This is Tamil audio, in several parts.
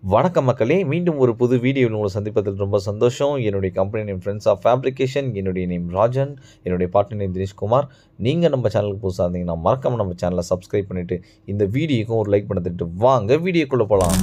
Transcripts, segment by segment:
வணக்கம் மக்களே, மீண்டும் ஒரு புது வீடியோவில் உங்களை சந்திப்பதில் ரொம்ப சந்தோஷம். என்னுடைய company name friends of fabrication. என்னுடைய நேம் ராஜன். என்னுடைய பார்ட்னர் நேம் தினேஷ்குமார். நீங்கள் நம்ம சேனலுக்கு புதுசாக இருந்தீங்கன்னா மறக்காம நம்ம சேனலை சப்ஸ்கிரைப் பண்ணிவிட்டு இந்த வீடியோக்கும் ஒரு லைக் பண்ணிட்டு வாங்க வீடியோக்குள்ளே போகலாம்.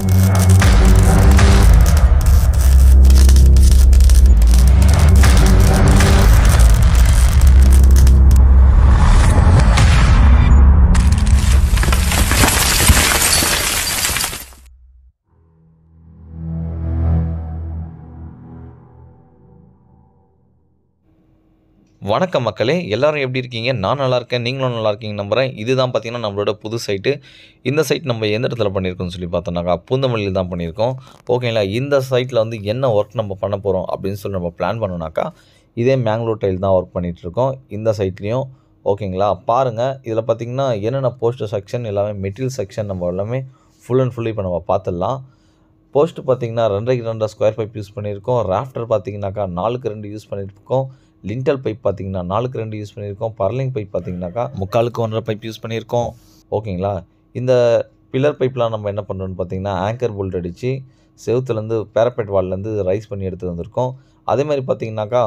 வணக்கம் மக்களே, எல்லோரும் எப்படி இருக்கீங்க? நான் நல்லா இருக்கேன், நீங்களும் நல்லா இருக்கீங்க நம்புகிறேன். இதுதான் பார்த்தீங்கன்னா நம்மளோட புது சைட்டு. இந்த சைட் நம்ம எந்த இடத்துல பண்ணியிருக்கோம்னு சொல்லி பார்த்தோம்னாக்கா பூந்தமல்லியில் தான் பண்ணியிருக்கோம். ஓகேங்களா, இந்த சைட்டில் வந்து என்ன ஒர்க் நம்ம பண்ண போகிறோம் அப்படின்னு சொல்லி நம்ம பிளான் பண்ணோம்னாக்கா இதே மேங்களூர் டைல் தான் ஒர்க் பண்ணிகிட்ருக்கோம் இந்த சைட்லேயும். ஓகேங்களா, பாருங்கள் இதில் பார்த்திங்கன்னா என்னென்ன போஸ்டர் செக்ஷன் எல்லாமே மெட்டீரியல் செக்ஷன் நம்ம எல்லாமே ஃபுல் அண்ட் ஃபுல்லி இப்போ நம்ம பார்த்துடலாம். போஸ்ட்டு பார்த்திங்கன்னா 2.5 ஸ்கொயர் பைப் யூஸ் பண்ணியிருக்கோம். ராஃப்டர் பார்த்திங்கனாக்கா 4x2 யூஸ் பண்ணியிருக்கோம். லிண்டல் பைப் பார்த்திங்கன்னா 4x2 யூஸ் பண்ணியிருக்கோம். பர்லிங் பைப் பார்த்திங்கனாக்கா 3/4 பைப் யூஸ் பண்ணியிருக்கோம். ஓகேங்களா, இந்த பில்லர் பைப்லாம் நம்ம என்ன பண்ணுறோன்னு பார்த்திங்கன்னா ஆங்கர் போல்ட் அடித்து செவுத்துலேருந்து பேரப்பெட் வால்லேருந்து ரைஸ் பண்ணி எடுத்து வந்திருக்கோம். அதேமாதிரி பார்த்திங்கனாக்கா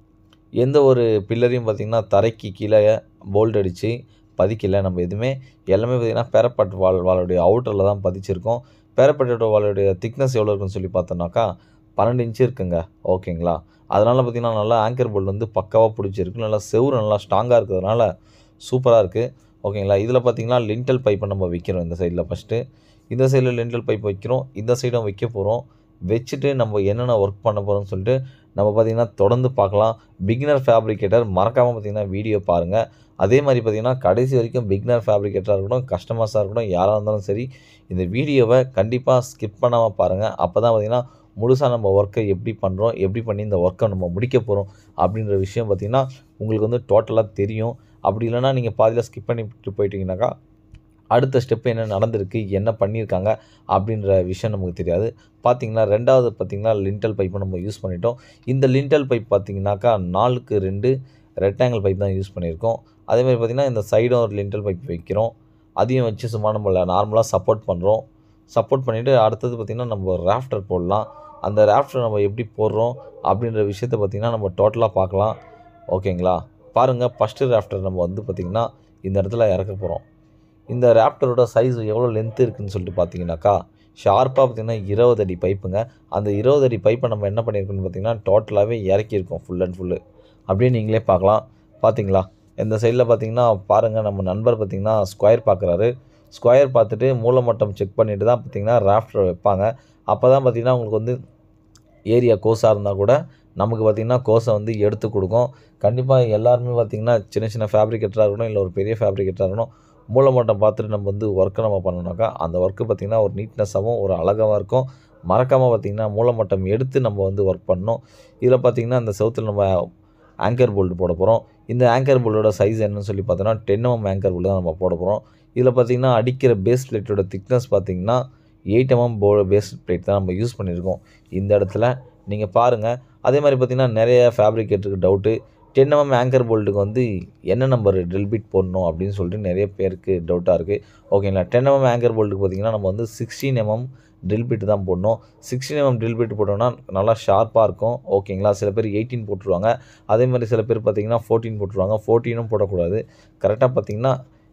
எந்த ஒரு பில்லரையும் பார்த்திங்கன்னா தரைக்கு கீழே போல்ட் அடித்து பதிக்கலை. நம்ம எதுவுமே எல்லாமே பார்த்திங்கன்னா பேரப்பெட் வாலுடைய அவுட்டரில் தான் பதிச்சிருக்கோம். பேரப்பெட்டோட வாலுடைய திக்னஸ் எவ்வளோ இருக்குன்னு சொல்லி பார்த்தோம்னாக்கா 12 இன்ச்சு இருக்குங்க. ஓகேங்களா, அதனால் பார்த்திங்கன்னா நல்லா ஆங்கர் போல்ட் வந்து பக்காவாக பிடிச்சிருக்கு. நல்லா செவுறு நல்லா ஸ்ட்ராங்காக இருக்கிறதுனால சூப்பராக இருக்குது. ஓகேங்களா, இதில் பார்த்திங்கன்னா லிண்டல் பைப்பை நம்ம வைக்கிறோம். இந்த சைடில் ஃபஸ்ட்டு இந்த சைடில் லிண்டல் பைப் வைக்கிறோம், இந்த சைடும் வைக்க போகிறோம். வச்சுட்டு நம்ம என்னென்ன ஒர்க் பண்ண போகிறோம்னு சொல்லிட்டு நம்ம பார்த்திங்கன்னா தொடர்ந்து பார்க்கலாம். பிகினர் ஃபேப்ரிகேட்டர் மறக்காமல் பார்த்திங்கன்னா வீடியோ பாருங்கள். அதே மாதிரி பார்த்திங்கன்னா கடைசி வரைக்கும் பிகினர் ஃபேப்ரிகேட்டராக இருக்கட்டும், கஸ்டமர்ஸாக இருக்கட்டும், யாராக இருந்தாலும் சரி இந்த வீடியோவை கண்டிப்பாக ஸ்கிப் பண்ணாமல் பாருங்கள். அப்போ தான் பார்த்திங்கன்னா முழுசாக நம்ம ஒர்க்கை எப்படி பண்ணுறோம், எப்படி பண்ணி இந்த ஒர்க்கை நம்ம முடிக்க போகிறோம் அப்படின்ற விஷயம் பார்த்திங்கன்னா உங்களுக்கு வந்து டோட்டலாக தெரியும். அப்படி இல்லைனா நீங்கள் பாதியில் ஸ்கிப் பண்ணிவிட்டு போயிட்டீங்கன்னாக்கா அடுத்த ஸ்டெப் என்ன நடந்திருக்கு, என்ன பண்ணியிருக்காங்க அப்படின்ற விஷயம் நமக்கு தெரியாது. பார்த்திங்கன்னா ரெண்டாவது பார்த்திங்கன்னா லிண்டல் பைப்பை நம்ம யூஸ் பண்ணிட்டோம். இந்த லிண்டல் பைப் பார்த்திங்கனாக்கா 4x2 ரெக்டாங்கிள் பைப் தான் யூஸ் பண்ணியிருக்கோம். அதேமாதிரி பார்த்திங்கன்னா இந்த சைடும் ஒரு லிண்டல் பைப் வைக்கிறோம். அதையும் வச்சு சும்மா நம்ம நார்மலாக சப்போர்ட் பண்ணுறோம். சப்போர்ட் பண்ணிவிட்டு அடுத்தது பார்த்திங்கன்னா நம்ம ராஃப்டர் போடலாம். அந்த ராஃப்டர் நம்ம எப்படி போடுறோம் அப்படின்ற விஷயத்தை பார்த்திங்கன்னா நம்ம டோட்டலாக பார்க்கலாம். ஓகேங்களா, பாருங்கள் ஃபஸ்ட்டு ராஃப்டர் நம்ம வந்து பார்த்திங்கன்னா இந்த இடத்துல இறக்க போகிறோம். இந்த ராஃப்டரோட சைஸ் எவ்வளோ லென்த்து இருக்குதுன்னு சொல்லிட்டு பார்த்தீங்கன்னாக்கா ஷார்ப்பாக பார்த்திங்கன்னா 20 அடி பைப்புங்க. அந்த 20 அடி பைப்பை நம்ம என்ன பண்ணியிருக்கோன்னு பார்த்திங்கன்னா டோட்டலாகவே இறக்கியிருக்கோம் ஃபுல் அண்ட் ஃபுல்லு. அப்படியே நீங்களே பார்க்கலாம். பார்த்திங்களா, இந்த சைடில் பார்த்திங்கன்னா பாருங்கள் நம்ம நண்பர் பார்த்திங்கன்னா ஸ்கொயர் பார்க்குறாரு. ஸ்கொயர் பார்த்துட்டு மூலமட்டம் செக் பண்ணிவிட்டு தான் பார்த்திங்கன்னா ராஃப்டர் வைப்பாங்க. அப்போ தான் பார்த்திங்கன்னா உங்களுக்கு வந்து ஏரியா கோஸாக இருந்தால் கூட நமக்கு பார்த்திங்கன்னா கோஸை வந்து எடுத்து கொடுக்கும். கண்டிப்பாக எல்லாருமே பார்த்திங்கன்னா சின்ன சின்ன ஃபேப்ரிகேட்டராக இருக்கணும், இல்லை ஒரு பெரிய ஃபேப்ரிகேட்டராக இருக்கணும், மூலமட்டம் பார்த்துட்டு நம்ம வந்து ஒர்க்கை நம்ம பண்ணோம்னாக்கா அந்த ஒர்க்கு பார்த்திங்கன்னா ஒரு நீட்னஸாகவும் ஒரு அழகாகவும் இருக்கும். மறக்காமல் பார்த்திங்கன்னா மூலமட்டம் எடுத்து நம்ம வந்து ஒர்க் பண்ணணும். இதில் பார்த்திங்கன்னா இந்த செவுத்தில் நம்ம ஆங்கர் போல்டு போட போகிறோம். இந்த ஆங்கர் போல்டோட சைஸ் என்னன்னு சொல்லி பார்த்தோன்னா 10 mm ஆங்கர் போல்டு தான் நம்ம போட போகிறோம். இதில் பார்த்திங்கன்னா அடிக்கிற பேஸ் பிளேட்டோட திக்னஸ் பார்த்திங்கன்னா 8 mm பேஸ் பிளேட் தான் நம்ம யூஸ் பண்ணியிருக்கோம் இந்த இடத்துல. நீங்கள் பாருங்கள். அதே மாதிரி பார்த்திங்கன்னா நிறைய ஃபேப்ரிகேட்டருக்கு டவுட்டு 10 mm ஆங்கர் போல்ட்டுக்கு வந்து என்ன நம்பர் ட்ரில் பிட் போடணும் அப்படின்னு சொல்லிட்டு நிறைய பேருக்கு டவுட்டாக இருக்குது. ஓகேங்களா, 10 mm ஆங்கர் போல்ட்டுக்கு பார்த்திங்கன்னா நம்ம வந்து 16 mm ட்ரில் பிட் தான் போடணும். 16 mm ட்ரில் பிட் போட்டோம்னா நல்லா ஷார்ப்பாக இருக்கும். ஓகேங்களா, சில பேர் 18 போட்டுருவாங்க. அதே மாதிரி சில பேர் பார்த்திங்கன்னா 14 போட்டுருவாங்க. 14ம் போடக்கூடாது. கரெக்டாக பார்த்திங்கன்னா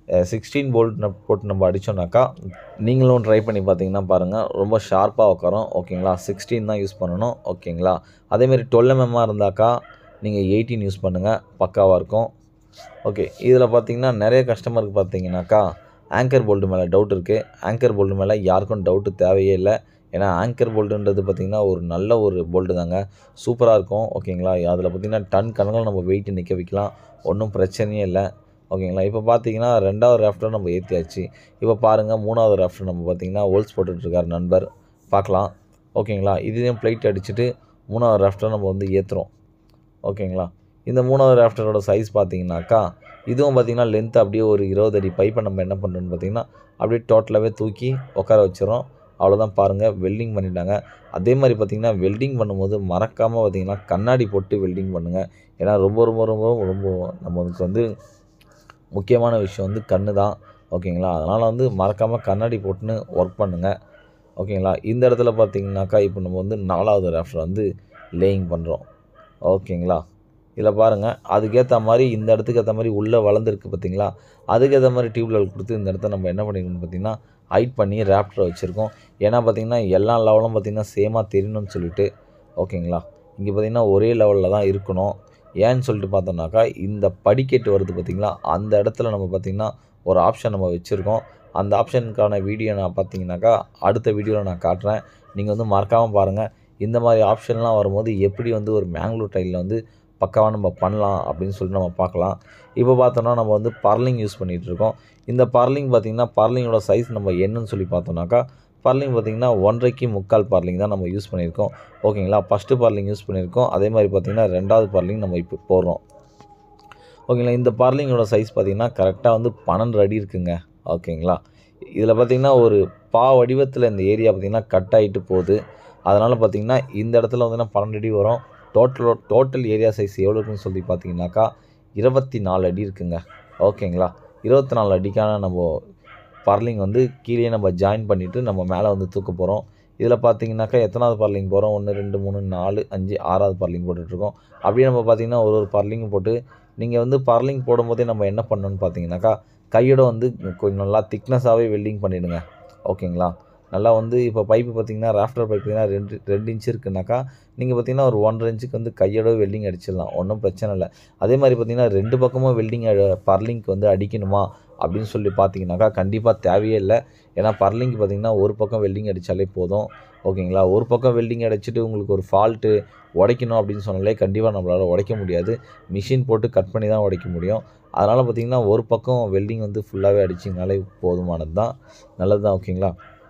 16 போல்ட் போட்டு நம்ம அடித்தோம்னாக்கா நீங்களும் ட்ரை பண்ணி பார்த்தீங்கன்னா பாருங்கள் ரொம்ப ஷார்ப்பாக உட்காரும். ஓகேங்களா, 16 தான் யூஸ் பண்ணணும். ஓகேங்களா, அதேமாரி 12 mm இருந்தாக்கா நீங்கள் 18 யூஸ் பண்ணுங்கள், பக்காவாக இருக்கும். ஓகே, இதில் பார்த்திங்கன்னா நிறைய கஸ்டமருக்கு பார்த்திங்கனாக்கா ஆங்கர் போல்டு மேலே டவுட் இருக்குது. ஆங்கர் போல்டு மேலே யாருக்கும் டவுட்டு தேவையே இல்லை. ஏன்னா ஆங்கர் போல்டுன்றது பார்த்திங்கன்னா ஒரு நல்ல ஒரு போல்டு தாங்க, சூப்பராக இருக்கும். ஓகேங்களா, அதில் பார்த்திங்கன்னா டன் கணக்கில் நம்ம வெயிட்டு நிற்க வைக்கலாம், ஒன்றும் பிரச்சனையே இல்லை. ஓகேங்களா, இப்போ பார்த்திங்கன்னா ரெண்டாவது ராஃப்டர் நம்ம ஏற்றியாச்சு. இப்போ பாருங்கள் மூணாவது ராஃப்டர் நம்ம பார்த்திங்கன்னா ஹோல்ஸ் போட்டுட்ருக்கார் நண்பர், பார்க்கலாம். ஓகேங்களா, இதையும் பிளைட் அடிச்சுட்டு மூணாவது ராஃப்டர் நம்ம வந்து ஏற்றுறோம். ஓகேங்களா, இந்த மூணாவது ராஃப்டரோட சைஸ் பார்த்திங்கனாக்கா இதுவும் பார்த்திங்கன்னா லென்த்து அப்படியே ஒரு 20 அடி பைப்பை நம்ம என்ன பண்ணுறோன்னு பார்த்திங்கன்னா அப்படியே டோட்டலாகவே தூக்கி உட்கார வச்சிடறோம். அவ்வளோதான், பாருங்கள் வெல்டிங் பண்ணிட்டாங்க. அதே மாதிரி பார்த்திங்கன்னா வெல்டிங் பண்ணும்போது மறக்காமல் பார்த்திங்கன்னா கண்ணாடி போட்டு வெல்டிங் பண்ணுங்கள். ஏன்னா ரொம்ப ரொம்ப ரொம்ப ரொம்ப நம்மளுக்கு வந்து முக்கியமான விஷயம் வந்து கண்ணு தான். ஓகேங்களா, அதனால் வந்து மறக்காமல் கண்ணாடி போட்டுன்னு ஒர்க் பண்ணுங்கள். ஓகேங்களா. இந்த இடத்துல பார்த்தீங்கன்னாக்கா இப்போ நம்ம வந்து 4வது ராஃப்டர் வந்து லேயிங் பண்ணுறோம். ஓகேங்களா. இதில் பாருங்கள், அதுக்கேற்ற மாதிரி இந்த இடத்துக்கு ஏற்ற மாதிரி உள்ளே வளர்ந்துருக்கு பார்த்தீங்களா, அதுக்கேற்ற மாதிரி டியூப் லெவல் கொடுத்து இந்த இடத்த நம்ம என்ன பண்ணியிருக்கோம்னு பார்த்தீங்கன்னா ஹைட் பண்ணி ராஃப்டரை வச்சுருக்கோம். ஏன்னா பார்த்தீங்கன்னா எல்லா லெவலும் பார்த்தீங்கன்னா சேமாக தெரியணும்னு சொல்லிட்டு. ஓகேங்களா. இங்கே பார்த்தீங்கன்னா ஒரே லெவலில் தான் இருக்கணும். ஏன்னு சொல்லிட்டு பார்த்தோம்னாக்கா இந்த படிக்கட்டு வருது பார்த்தீங்களா, அந்த இடத்துல நம்ம பார்த்தீங்கன்னா ஒரு ஆப்ஷன் நம்ம வச்சுருக்கோம். அந்த ஆப்ஷனுக்கான வீடியோ நான் பார்த்தீங்கன்னாக்கா அடுத்த வீடியோவில் நான் காட்டுறேன். நீங்கள் வந்து மறக்காமல் பாருங்கள். இந்த மாதிரி ஆப்ஷன்லாம் வரும்போது எப்படி வந்து ஒரு மேங்களூர் டைலில் வந்து பக்காவாக நம்ம பண்ணலாம் அப்படின்னு சொல்லிட்டு நம்ம பார்க்கலாம். இப்போ பார்த்தோன்னா நம்ம வந்து பர்லிங் யூஸ் பண்ணிகிட்ருக்கோம். இந்த பர்லிங் பார்த்திங்கன்னா பர்லிங்கோட சைஸ் நம்ம என்னன்னு சொல்லி பார்த்தோம்னாக்கா பர்லிங் பார்த்திங்கன்னா 1.5க்கு 3/4 பர்லிங் தான் நம்ம யூஸ் பண்ணியிருக்கோம். ஓகேங்களா. ஃபஸ்ட்டு பர்லிங் யூஸ் பண்ணியிருக்கோம். அதே மாதிரி பார்த்திங்கன்னா 2வது பர்லிங் நம்ம இப்போ போடுறோம். ஓகேங்களா. இந்த பர்லிங்கோட சைஸ் பார்த்திங்கன்னா கரெக்டாக வந்து 12 அடி இருக்குங்க. ஓகேங்களா. இதில் பார்த்திங்கன்னா ஒரு வடிவத்தில் இந்த ஏரியா பார்த்திங்கன்னா கட் ஆகிட்டு போகுது. அதனால் பார்த்திங்கன்னா இந்த இடத்துல வந்து 12 அடி வரும். டோட்டல் ஏரியா சைஸ் எவ்வளோ இருக்குன்னு சொல்லி பார்த்தீங்கன்னாக்கா 24 அடி இருக்குங்க. ஓகேங்களா. 24 அடிக்கான நம்ம பர்லிங் வந்து கீழே நம்ம ஜாயின் பண்ணிவிட்டு நம்ம மேலே வந்து தூக்க போகிறோம். இதில் பார்த்தீங்கன்னாக்கா எத்தனாவது பர்லிங் போகிறோம், 1 2 3 4 5 6வது பர்லிங் போட்டுட்ருக்கோம். அப்படியே நம்ம பார்த்திங்கன்னா ஒரு பர்லிங்கும் போட்டு நீங்கள் வந்து பர்லிங் போடும்போதே நம்ம என்ன பண்ணணும்னு பார்த்தீங்கன்னாக்கா கையோட வந்து கொஞ்சம் நல்லா திக்னஸாகவே வெல்டிங் பண்ணிவிடுங்க. ஓகேங்களா. நல்லா வந்து இப்போ பைப்பு பார்த்திங்கன்னா ராஃப்டர் பைப் பார்த்திங்கன்னா 2 இன்ச்சு இருக்குனாக்கா நீங்கள் பார்த்திங்கன்னா ஒரு 1.5 இன்ச்சுக்கு வந்து கையோட வெல்டிங் அடிச்சிடலாம். ஒன்றும் பிரச்சனை இல்லை. அதே மாதிரி பார்த்திங்கன்னா 2 பக்கமும் வெல்டிங் பர்லிங்க்கு வந்து அடிக்கணுமா அப்படின்னு சொல்லி பார்த்தீங்கன்னாக்கா கண்டிப்பாக தேவையே இல்லை. ஏன்னா பர்லிங்க்கு பார்த்திங்கன்னா ஒரு பக்கம் வெல்டிங் அடித்தாலே போதும். ஓகேங்களா. ஒரு பக்கம் வெல்டிங் அடிச்சுட்டு உங்களுக்கு ஒரு ஃபால்ட்டு உடைக்கணும் அப்படின்னு சொன்னாலே கண்டிப்பாக நம்மளால் உடைக்க முடியாது. மிஷின் போட்டு கட் பண்ணி தான் உடைக்க முடியும். அதனால் பார்த்திங்கன்னா ஒரு பக்கம் வெல்டிங் வந்து ஃபுல்லாகவே அடிச்சிங்கனாலே போதுமானது தான், நல்லது தான். ஓகேங்களா.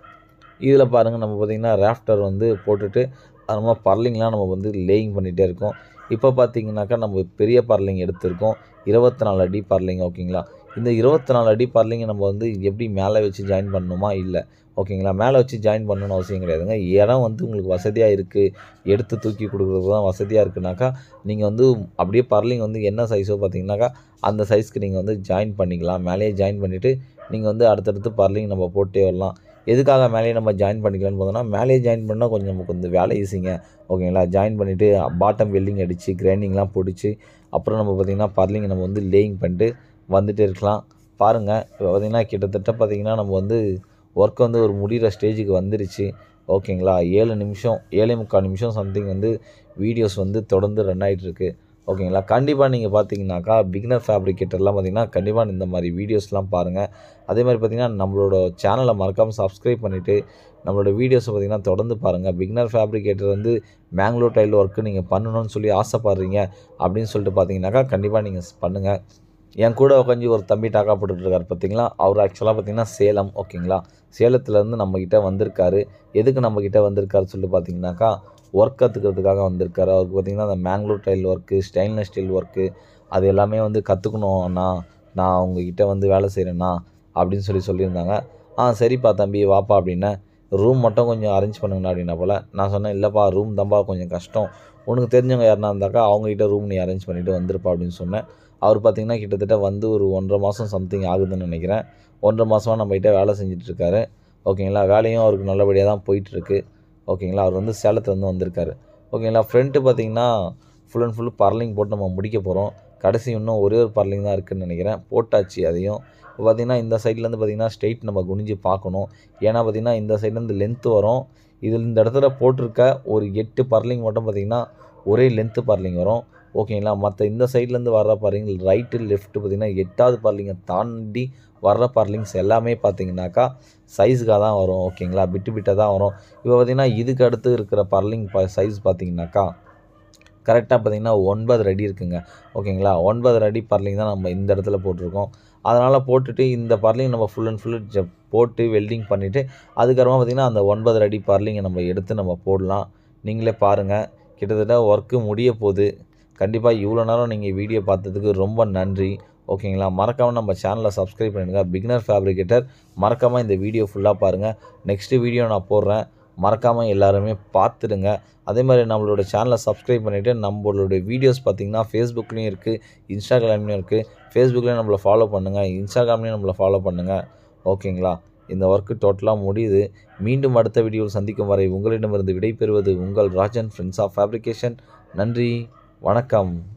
இதில் பாருங்கள் நம்ம பார்த்திங்கன்னா ராஃப்டர் வந்து போட்டுட்டு நம்ம பர்லிங்லாம் நம்ம வந்து லேயிங் பண்ணிகிட்டே இருக்கோம். இப்போ பார்த்தீங்கன்னாக்கா நம்ம பெரிய பர்லிங் எடுத்திருக்கோம், 24 அடி பர்லிங். ஓகேங்களா. இந்த 24 அடி பர்லிங்கை நம்ம வந்து எப்படி மேலே வச்சு ஜாயின் பண்ணணுமா இல்லை. ஓகேங்களா. மேலே வச்சு ஜாயின் பண்ணணும்னு அவசியம் கிடையாதுங்க. இடம் வந்து உங்களுக்கு வசதியாக இருக்குது, எடுத்து தூக்கி கொடுக்குறது தான் வசதியாக இருக்குனாக்கா நீங்கள் வந்து அப்படியே பர்லிங் வந்து என்ன சைஸோ பார்த்தீங்கன்னாக்கா அந்த சைஸ்க்கு நீங்கள் வந்து ஜாயின் பண்ணிக்கலாம். மேலேயே ஜாயின் பண்ணிவிட்டு நீங்கள் வந்து அடுத்தடுத்து பர்லிங் நம்ம போட்டே வரலாம். எதுக்காக மேலேயே நம்ம ஜாயின் பண்ணிக்கலான்னு பார்த்தோன்னா மேலேயே ஜாயின் பண்ணால் கொஞ்சம் நமக்கு வந்து வேலை ஈஸிங்க. ஓகேங்களா. ஜாயின் பண்ணிவிட்டு பாட்டம் வெல்டிங் அடித்து கிரைண்டிங்லாம் பிடிச்சி அப்புறம் நம்ம பார்த்திங்கன்னா பர்லிங்கை நம்ம வந்து லேயிங் பண்ணிட்டு வந்துகிட்டே இருக்கலாம். பாருங்கள் இப்போ பார்த்திங்கன்னா கிட்டத்தட்ட பார்த்திங்கன்னா நம்ம வந்து ஒர்க் வந்து ஒரு முடிகிற ஸ்டேஜுக்கு வந்துருச்சு. ஓகேங்களா. 7 நிமிஷம் 7.25 நிமிஷம் சம்திங் வந்து வீடியோஸ் வந்து தொடர்ந்து ரன் ஆகிட்டுருக்கு. ஓகேங்களா. கண்டிப்பாக நீங்கள் பார்த்தீங்கன்னாக்கா பிகினர் ஃபேப்ரிகேட்டர்லாம் பார்த்திங்கன்னா கண்டிப்பாக இந்த மாதிரி வீடியோஸ்லாம் பாருங்கள். அதே மாதிரி பார்த்திங்கன்னா நம்மளோட சேனலை மறக்காமல் சப்ஸ்கிரைப் பண்ணிவிட்டு நம்மளோட வீடியோஸை பார்த்திங்கன்னா தொடர்ந்து பாருங்கள். பிகினர் ஃபேப்ரிகேட்டர் வந்து மேங்களூர் டைல் ஒர்க்கு நீங்கள் பண்ணணும்னு சொல்லி ஆசைப்படுறீங்க அப்படின்னு சொல்லிட்டு பார்த்தீங்கன்னாக்கா கண்டிப்பாக நீங்கள் பண்ணுங்கள். என் கூட உட்காந்து ஒரு தம்பி டாக்கா போட்டுட்ருக்காரு பார்த்தீங்களா, அவர் ஆக்சுவலாக பார்த்திங்கன்னா சேலம். ஓகேங்களா. சேலத்துலேருந்து நம்மக்கிட்ட வந்திருக்காரு. எதுக்கு நம்மக்கிட்ட வந்திருக்காரு சொல்லிட்டு பார்த்தீங்கன்னாக்கா ஒர்க் கற்றுக்கிறதுக்காக வந்திருக்காரு. அவருக்கு பார்த்திங்கன்னா அந்த Mangalore tile work, stainless steel work அது எல்லாமே வந்து கற்றுக்கணும் அண்ணா, நான் உங்ககிட்ட வந்து வேலை செய்கிறேண்ணா அப்படின்னு சொல்லியிருந்தாங்க. சரிப்பா தம்பி வாப்பா அப்படின்னேன். ரூம் மட்டும் கொஞ்சம் அரேஞ்ச் பண்ணுங்கண்ணா அப்படின்னா போல். நான் சொன்னேன், இல்லைப்பா ரூம் தான்ப்பா கொஞ்சம் கஷ்டம், உனக்கு தெரிஞ்சவங்க யாருனா இருந்தாக்கா அவங்ககிட்ட ரூம் நீ அரேஞ்ச் பண்ணிவிட்டு வந்துருப்பா அப்படின்னு சொன்னேன். அவர் பார்த்திங்கன்னா கிட்டத்தட்ட வந்து ஒரு 1.5 மாதம் சம்திங் ஆகுதுன்னு நினைக்கிறேன். 1.5 மாதமாக நம்மகிட்ட வேலை செஞ்சிட்ருக்காரு. ஓகேங்களா. வேலையும் அவருக்கு நல்லபடியாக தான் போயிட்டுருக்கு. ஓகேங்களா. அவர் வந்து சேலத்துலேருந்து வந்திருக்காரு. ஓகேங்களா. ஃப்ரண்ட்டு பார்த்திங்கன்னா ஃபுல் அண்ட் ஃபுல் பர்லிங் போட்டு நம்ம முடிக்க போகிறோம். கடைசி இன்னும் ஒரே ஒரு பர்லிங் தான் இருக்குதுன்னு நினைக்கிறேன். போட்டாச்சு அதையும். இப்போ பார்த்திங்கன்னா இந்த சைட்லேருந்து பார்த்திங்கன்னா ஸ்ட்ரெயிட் நம்ம குனிஞ்சு பார்க்கணும். ஏன்னா பார்த்திங்கன்னா இந்த சைட்லேருந்து லென்த்து வரும். இதில் இந்த இடத்துல போட்டிருக்க ஒரு 8 பர்லிங் மட்டும் பார்த்திங்கன்னா ஒரே லென்த்து பர்லிங் வரும். ஓகேங்களா. மற்ற இந்த சைட்லேருந்து வர்ற பர்லிங் ரைட்டு லெஃப்ட்டு பார்த்திங்கன்னா 8வது பர்லிங்கை தாண்டி வர்ற பர்லிங்ஸ் எல்லாமே பார்த்திங்கனாக்கா சைஸுக்காக தான் வரும். ஓகேங்களா. பிட்டாக தான் வரும். இப்போ பார்த்திங்கன்னா இதுக்கு அடுத்து இருக்கிற பர்லிங் சைஸ் பார்த்திங்கனாக்கா கரெக்டாக பார்த்திங்கன்னா 9 அடி இருக்குங்க. ஓகேங்களா. 9 அடி பர்லிங் தான் நம்ம இந்த இடத்துல போட்டிருக்கோம். அதனால் போட்டுட்டு இந்த பர்லிங் நம்ம ஃபுல் அண்ட் ஃபுல்லு போட்டு வெல்டிங் பண்ணிவிட்டு அதுக்கப்புறமா பார்த்திங்கன்னா அந்த 9 அடி பர்லிங்கை நம்ம எடுத்து நம்ம போடலாம். நீங்களே பாருங்கள். கிட்டத்தட்ட ஒர்க்கு முடிய போகுது. கண்டிப்பாக இவ்வளோ நேரம் நீங்கள் வீடியோ பார்த்ததுக்கு ரொம்ப நன்றி. ஓகேங்களா. மறக்காமல் நம்ம சேனலை சப்ஸ்கிரைப் பண்ணிடுங்க. பிகினர் ஃபேப்ரிகேட்டர் மறக்காமல் இந்த வீடியோ ஃபுல்லாக பாருங்கள். நெக்ஸ்ட்டு வீடியோ நான் போடுறேன், மறக்காமல் எல்லாருமே பார்த்துடுங்க. அதே மாதிரி நம்மளோட சேனலை சப்ஸ்கிரைப் பண்ணிவிட்டு நம்மளோட வீடியோஸ் பார்த்திங்கன்னா ஃபேஸ்புக்லேயும் இருக்குது, இன்ஸ்டாகிராம்லேயும் இருக்குது. ஃபேஸ்புக்லேயும் நம்மளை ஃபாலோ பண்ணுங்கள், இன்ஸ்டாகிராம்லேயும் நம்மளை ஃபாலோ பண்ணுங்கள். ஓகேங்களா. இந்த ஒர்க்கு டோட்டலாக முடியுது. மீண்டும் அடுத்த வீடியோவில் சந்திக்கும் வரை உங்களிடமிருந்து விடைபெறுவது உங்கள் ராஜன் ஃப்ரெண்ட்ஸ் ஆஃப் ஃபேப்ரிகேஷன். நன்றி, வணக்கம்.